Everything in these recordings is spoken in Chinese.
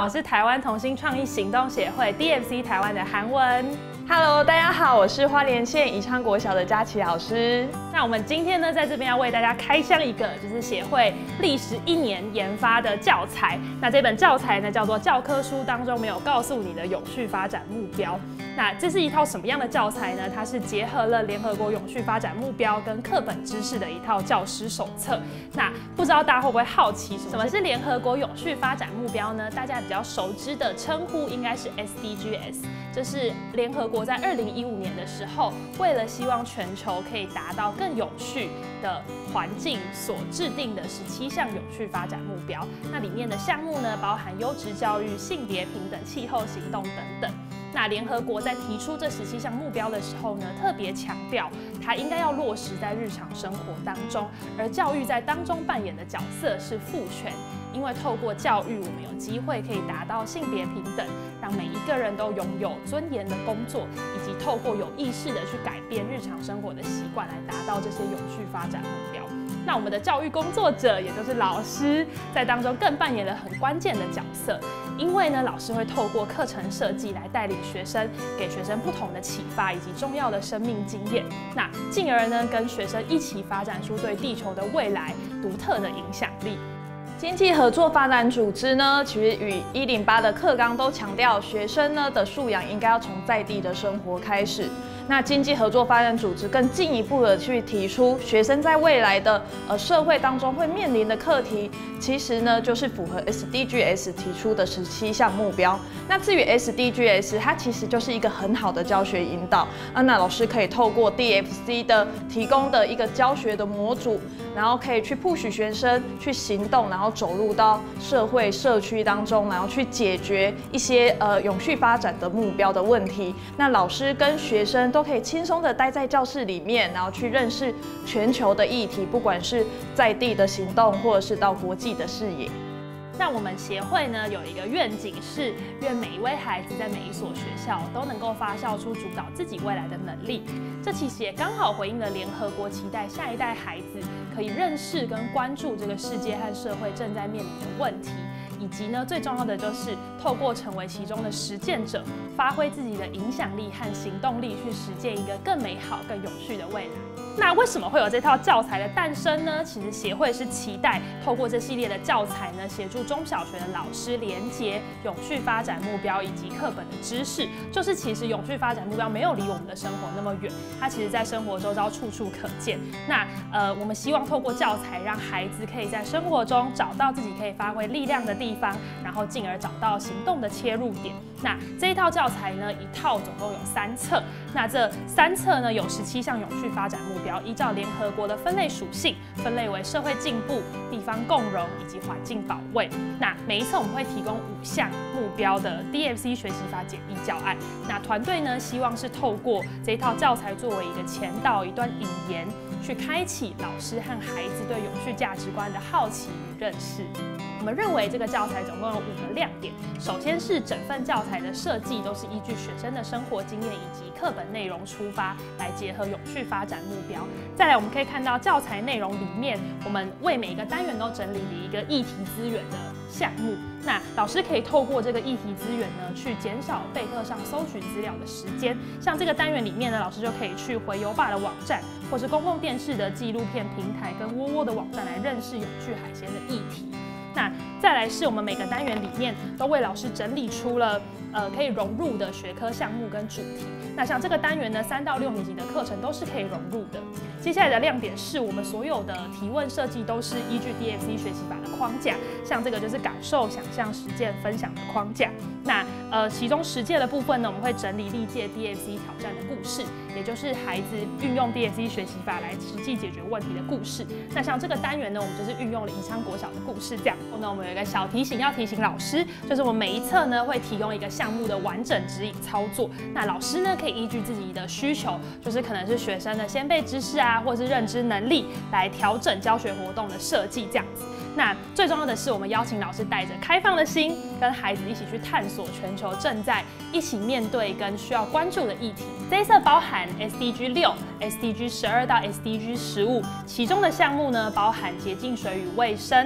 好，我是台湾同心创意行动协会 DFC 台湾的韩文。 Hello， 大家好，我是花莲县宜昌国小的佳琪老师。 那我们今天呢，在这边要为大家开箱一个，就是协会历时1年研发的教材。那这本教材呢，叫做《教科书当中没有告诉你的永续发展目标》。那这是一套什么样的教材呢？它是结合了联合国永续发展目标跟课本知识的一套教师手册。那不知道大家会不会好奇，什么是联合国永续发展目标呢？大家比较熟知的称呼应该是 SDGs， 这是联合国在2015年的时候，为了希望全球可以达到更永续的环境所制定的17项永续发展目标。那里面的项目呢，包含优质教育、性别平等、气候行动等等。那联合国在提出这17项目标的时候呢，特别强调它应该要落实在日常生活当中，而教育在当中扮演的角色是赋权。因为透过教育，我们有机会可以达到性别平等，让每一个人都拥有尊严的工作，以及透过有意识的去改变日常生活的习惯，来达到这些永续发展目标。那我们的教育工作者，也就是老师，在当中更扮演了很关键的角色。因为呢，老师会透过课程设计来带领学生，给学生不同的启发以及重要的生命经验，那进而呢，跟学生一起发展出对地球的未来独特的影响力。 经济合作发展组织呢，其实与108的课纲都强调，学生呢的素养应该要从在地的生活开始。那经济合作发展组织更进一步的去提出，学生在未来的社会当中会面临的课题，其实呢就是符合 SDGs 提出的17项目标。那至于 SDGs， 它其实就是一个很好的教学引导。那老师可以透过 DFC 的提供的一个教学的模组，然后可以去 push 学生去行动，然后走入到社会社区当中，然后去解决一些永续发展的目标的问题。那老师跟学生都可以轻松的待在教室里面，然后去认识全球的议题，不管是在地的行动，或者是到国际的视野。 那我们协会呢有一个愿景是，愿每一位孩子在每一所学校都能够发酵出主导自己未来的能力。这其实也刚好回应了联合国期待下一代孩子可以认识跟关注这个世界和社会正在面临的问题。以及呢，最重要的就是透过成为其中的实践者，发挥自己的影响力和行动力，去实践一个更美好、更永续的未来。那为什么会有这套教材的诞生呢？其实协会是期待透过这系列的教材呢，协助中小学的老师连结永续发展目标以及课本的知识。就是其实永续发展目标没有离我们的生活那么远，它其实在生活周遭处处可见。那我们希望透过教材，让孩子可以在生活中找到自己可以发挥力量的地方，然后进而找到行动的切入点。那这一套教材呢，一套总共有3册。那这3册呢，有17项永续发展目标，依照联合国的分类属性，分类为社会进步、地方共荣以及环境保卫。那每一册我们会提供5项目标的 DFC 学习法简易教案。那团队呢，希望是透过这一套教材作为一个前导，一段引言，去开启老师和孩子对永续价值观的好奇与认识。我们认为这个教材总共有5个亮点。首先是整份教材的设计都是依据学生的生活经验以及课本内容出发，来结合永续发展目标。再来，我们可以看到教材内容里面，我们为每一个单元都整理了一个议题资源的项目。那老师可以透过这个议题资源呢，去减少备课上搜寻资料的时间。像这个单元里面呢，老师就可以去回游吧的网站，或是公共电视的纪录片平台跟窝窝的网站来认识永续海鲜的议题。那再来是我们每个单元里面都为老师整理出了可以融入的学科项目跟主题。那像这个单元呢，3到6年级的课程都是可以融入的。接下来的亮点是我们所有的提问设计都是依据 DFC 学习法的框架，像这个就是感受、想象、实践、分享的框架。那其中实践的部分呢，我们会整理历届 DFC 挑战的故事，也就是孩子运用 DFC 学习法来实际解决问题的故事。那像这个单元呢，我们就是运用了宜昌国小的故事这样。那我们有一个小提醒要提醒老师，就是我们每一册呢会提供一个项目的完整指引操作。那老师呢可以依据自己的需求，就是可能是学生的先辈知识啊，或是认知能力，来调整教学活动的设计这样子。那最重要的是，我们邀请老师带着开放的心，跟孩子一起去探索全球正在一起面对跟需要关注的议题。这一册包含 SDG 6、SDG 12到 SDG 15，其中的项目呢包含洁净水与卫生、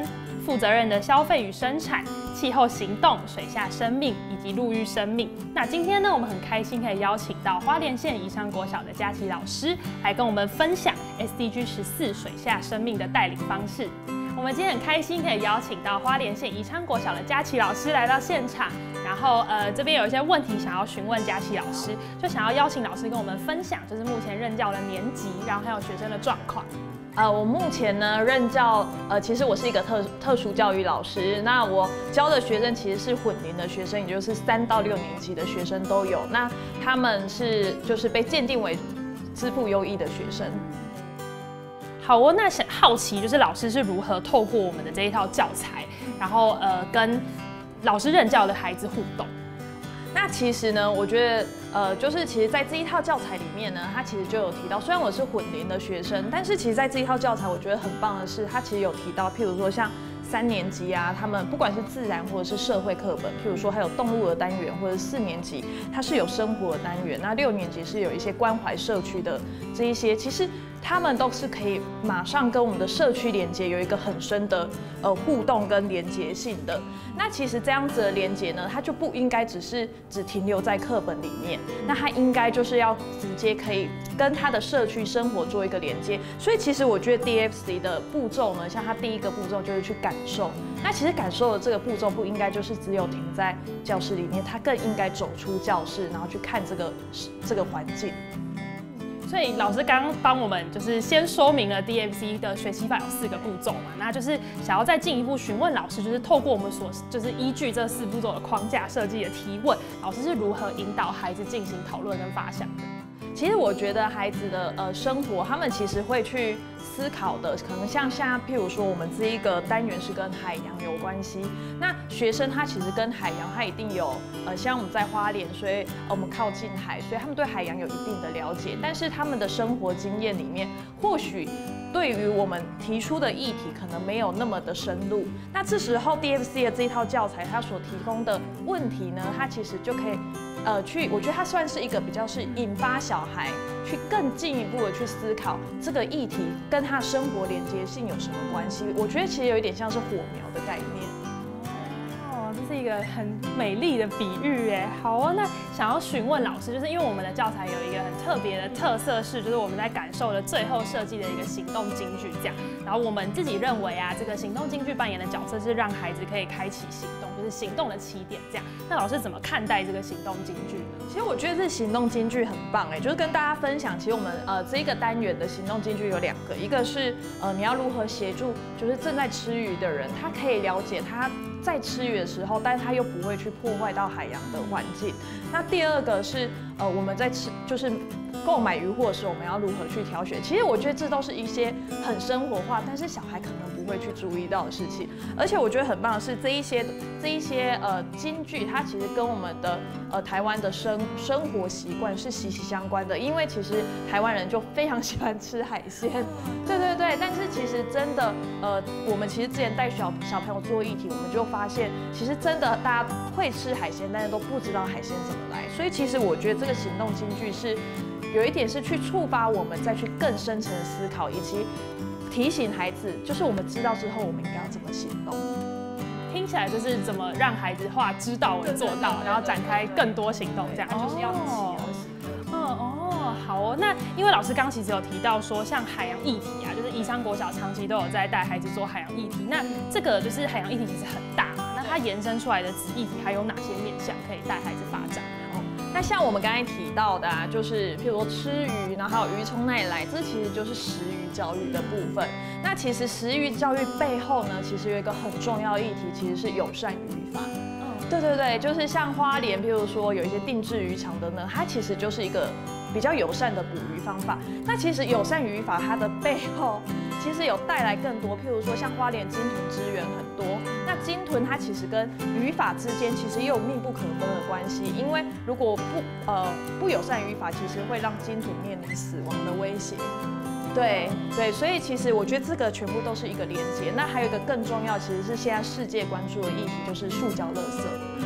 负责任的消费与生产、气候行动、水下生命以及陆域生命。那今天呢，我们很开心可以邀请到花莲县宜昌国小的佳琪老师来跟我们分享 SDG 14水下生命的带领方式。我们今天很开心可以邀请到花莲县宜昌国小的佳琪老师来到现场，然后这边有一些问题想要询问佳琪老师，就想要邀请老师跟我们分享，就是目前任教的年级，然后还有学生的状况。 我目前呢任教，其实我是一个特殊教育老师，那我教的学生其实是混龄的学生，也就是3到6年级的学生都有。那他们就是被鉴定为资赋优异的学生。 好哦，那好奇就是老师是如何透过我们的这一套教材，然后跟老师任教的孩子互动。 那其实呢，我觉得就是其实在这一套教材里面呢，它其实就有提到，虽然我是混龄的学生，但是其实在这一套教材，我觉得很棒的是，它其实有提到，譬如说像3年级啊，他们不管是自然或者是社会课本，譬如说还有动物的单元，或者4年级它是有生活的单元，那6年级是有一些关怀社区的这一些，其实他们都是可以马上跟我们的社区连接有一个很深的互动跟连接性的。那其实这样子的连接呢，它就不应该只停留在课本里面，那它应该就是要直接可以跟它的社区生活做一个连接。所以其实我觉得 DFC 的步骤呢，像它第一个步骤就是去感受。那其实感受的这个步骤不应该就是只有停在教室里面，它更应该走出教室，然后去看这个环境。 所以老师刚刚帮我们就是先说明了 DFC 的学习法有4个步骤嘛，那就是想要再进一步询问老师，就是透过我们就是依据这4步骤的框架设计的提问，老师是如何引导孩子进行讨论跟发想的？ 其实我觉得孩子的生活，他们其实会去思考的，可能像譬如说我们这一个单元是跟海洋有关系，那学生他其实跟海洋他一定有像我们在花莲，所以我们靠近海，所以他们对海洋有一定的了解，但是他们的生活经验里面，或许对于我们提出的议题可能没有那么的深入。那这时候 DFC 的这一套教材，它所提供的问题呢，它其实就可以我觉得它算是一个比较是引发小孩去更进一步的去思考这个议题跟他生活连接性有什么关系。我觉得其实有一点像是火苗的概念。 哦，这是一个很美丽的比喻耶。好哦，那想要询问老师，就是因为我们的教材有一个很特别的特色是，就是我们在感受的最后设计的一个行动金句这样。然后我们自己认为啊，这个行动金句扮演的角色是让孩子可以开启行动，就是行动的起点这样。那老师怎么看待这个行动金句？ 其实我觉得这行动金句很棒哎，就是跟大家分享，其实我们这一个单元的行动金句有2个，一个是你要如何协助就是正在吃鱼的人，他可以了解他在吃鱼的时候，但是他又不会去破坏到海洋的环境。那第2个是我们在就是购买鱼货的时候，我们要如何去挑选？其实我觉得这都是一些很生活化，但是小孩可能不会去注意到的事情。而且我觉得很棒的是这一些金句，它其实跟我们的台湾的生活习惯是息息相关的。因为其实台湾人就非常喜欢吃海鲜，对。但是其实真的我们其实之前带小朋友做议题，我们就发现其实真的大家会吃海鲜，但是都不知道海鲜怎么来。所以其实我觉得这个行动金句是有一点是去触发我们再去更深层的思考，以及提醒孩子，就是我们知道之后我们应该要怎么行动。 听起来就是怎么让孩子化知道为做到，然后展开更多行动，这样就是要一起而行。 好哦。那因为老师刚其实有提到说，像海洋议题啊，就是宜昌国小长期都有在带孩子做海洋议题。那这个就是海洋议题其实很大嘛，那它延伸出来的子议题还有哪些面向可以带孩子发展？ 那像我们刚才提到的啊，就是譬如说吃鱼，然后还有鱼从哪里来，这其实就是食鱼教育的部分。那其实食鱼教育背后呢，其实有一个很重要的议题，其实是友善渔法。对，就是像花莲，譬如说有一些定制渔场的呢，它其实就是一个比较友善的捕鱼方法。那其实友善渔法它的背后，其实有带来更多，譬如说像花莲鲸豚资源很多，那鲸豚它其实跟渔法之间其实也有密不可分的关系，因为如果不友善渔法，其实会让鲸豚面临死亡的威胁。对，所以其实我觉得这个全部都是一个连接。那还有一个更重要，其实是现在世界关注的议题，就是塑胶垃圾。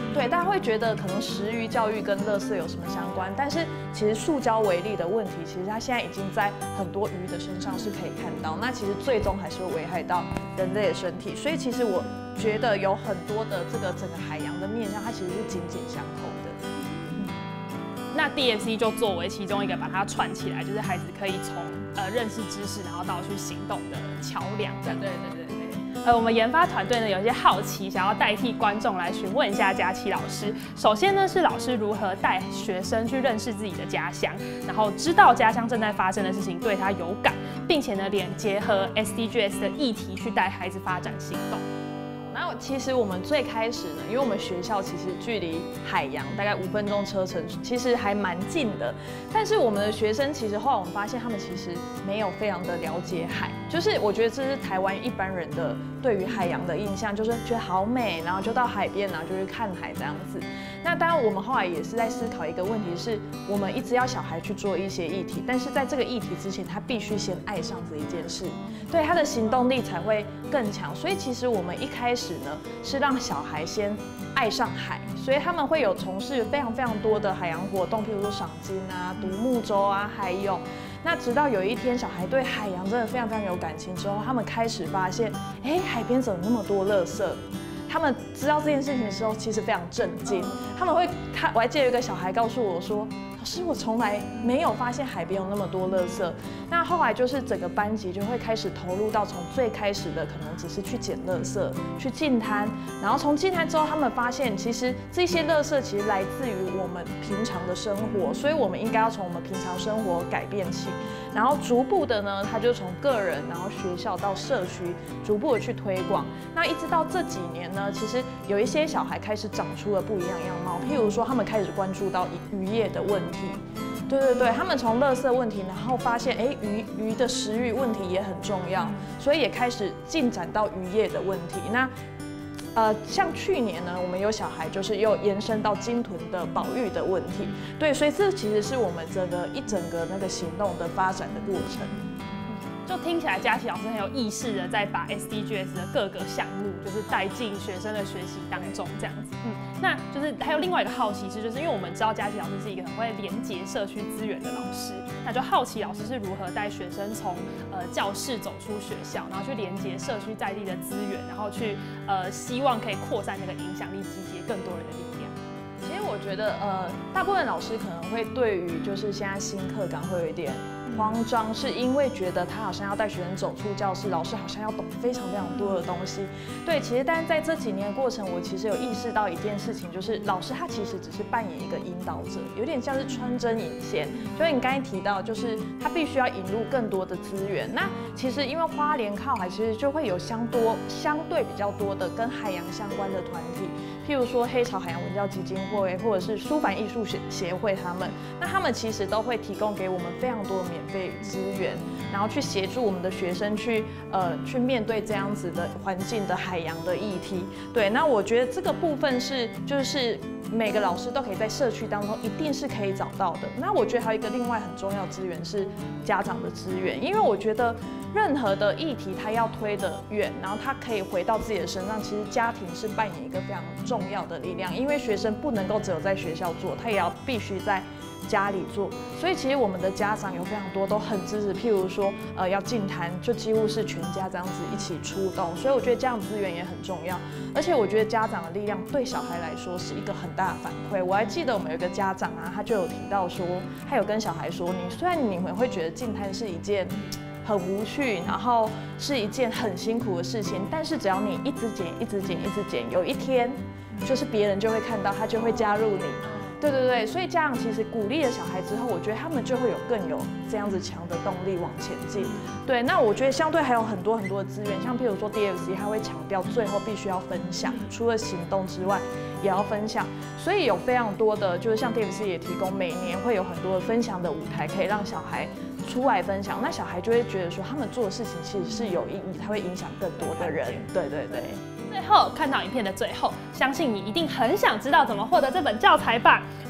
对，大家会觉得可能食鱼教育跟垃圾有什么相关，但是其实塑胶微粒的问题，其实它现在已经在很多鱼的身上是可以看到，那其实最终还是会危害到人类的身体，所以其实我觉得有很多的这个整个海洋的面向，它其实是紧紧相扣的。 那 DFC 就作为其中一个把它串起来，就是孩子可以从认识知识，然后到去行动的桥梁。对。我们研发团队呢有一些好奇，想要代替观众来询问一下佳琪老师。首先呢是老师如何带学生去认识自己的家乡，然后知道家乡正在发生的事情对他有感，并且呢结合 SDGs 的议题去带孩子发展行动。 那其实我们最开始呢，因为我们学校其实距离海洋大概5分钟车程，其实还蛮近的。但是我们的学生其实后来我们发现，他们其实没有非常的了解海，就是我觉得这是台湾一般人的对于海洋的印象，就是觉得好美，然后就到海边，然后就去看海这样子。那当然我们后来也是在思考一个问题是，我们一直要小孩去做一些议题，但是在这个议题之前，他必须先爱上这一件事，对他的行动力才会更强。所以其实我们一开始呢，是让小孩先爱上海，所以他们会有从事非常多的海洋活动，譬如说赏金啊、独木舟啊、海泳。那直到有一天，小孩对海洋真的非常有感情之后，他们开始发现，海边怎么那么多垃圾？他们知道这件事情的时候，其实非常震惊。我还记得有一个小孩告诉我说：“老师，我从来没有发现海边有那么多垃圾。”那后来就是整个班级就会开始投入到从最开始的可能只是去捡垃圾、去净滩，然后从净滩之后，他们发现其实这些垃圾其实来自于我们平常的生活，所以我们应该要从我们平常生活改变起，然后逐步的呢，他就从个人，然后学校到社区，逐步的去推广。那一直到这几年呢，其实有一些小孩开始长出了不一样样貌，譬如说他们开始关注到渔业的问题。对，他们从垃圾问题，然后发现鱼的食欲问题也很重要，所以也开始进展到渔业的问题。那像去年呢，我们有小孩就是又延伸到鲸豚的保育的问题。对，所以这其实是我们一整个那个行动的发展的过程。 就听起来佳琪老师很有意识的在把 SDGs 的各个项目，就是带进学生的学习当中这样子。那就是还有另外一个好奇是，就是因为我们知道佳琪老师是一个很会连结社区资源的老师，那就好奇老师是如何带学生从教室走出学校，然后去连结社区在地的资源，然后去希望可以扩散那个影响力，集结更多人的力量。 其实我觉得大部分老师可能会对于就是现在新课纲会有一点慌张，是因为觉得他好像要带学生走出教室，老师好像要懂非常多的东西。对，其实但是在这几年的过程，我其实有意识到一件事情，就是老师他其实只是扮演一个引导者，有点像是穿针引线。就是你刚才提到，就是他必须要引入更多的资源。那其实因为花莲靠海，其实就会有相对比较多的跟海洋相关的团体。譬如说黑潮海洋文教基金会，或者是书帆艺术协会，他们其实都会提供给我们非常多的免费资源，然后去协助我们的学生去面对这样子的环境的海洋的议题。对，那我觉得这个部分就是每个老师都可以在社区当中一定是可以找到的。那我觉得还有一个另外很重要的资源是家长的资源，因为我觉得任何的议题他要推得远，然后他可以回到自己的身上，其实家庭是扮演一个非常重要的力量，因为学生不能够只有在学校做，他也要必须在家里做。所以其实我们的家长有非常多都很支持，譬如说要净滩，就几乎是全家这样子一起出动。所以我觉得这样资源也很重要，而且我觉得家长的力量对小孩来说是一个很大的反馈。我还记得我们有一个家长啊，他就有提到说，他有跟小孩说，虽然你们会觉得净滩是一件很无趣，然后是一件很辛苦的事情，但是只要你一直剪，有一天就是别人就会看到，他就会加入你。对，所以家长其实鼓励了小孩之后，我觉得他们就会更有这样子强的动力往前进。对，那我觉得相对还有很多的资源，像譬如说 DFC， 他会强调最后必须要分享，除了行动之外也要分享，所以有非常多的，就是像 DFC 也提供每年会有很多的分享的舞台，可以让小孩出来分享，那小孩就会觉得说他们做的事情其实是有意义，他会影响更多的人。对。 最后看到影片的最后，相信你一定很想知道怎么获得这本教材吧？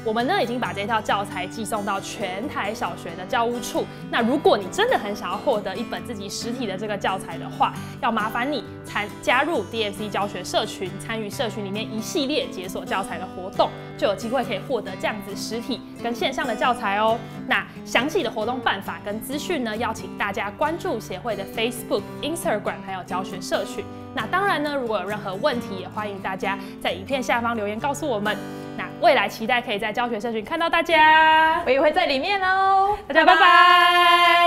我们呢已经把这套教材寄送到全台小学的教务处。那如果你真的很想要获得一本自己实体的这个教材的话，要麻烦你加入 DFC 教学社群，参与社群里面一系列解锁教材的活动，就有机会可以获得这样子实体跟线上的教材哦。那详细的活动办法跟资讯呢，要请大家关注协会的 Facebook、Instagram 还有教学社群。那当然呢，如果有任何问题，也欢迎大家在影片下方留言告诉我们。那未来期待可以在教学社群看到大家， 我也会在里面哦。 大家拜拜。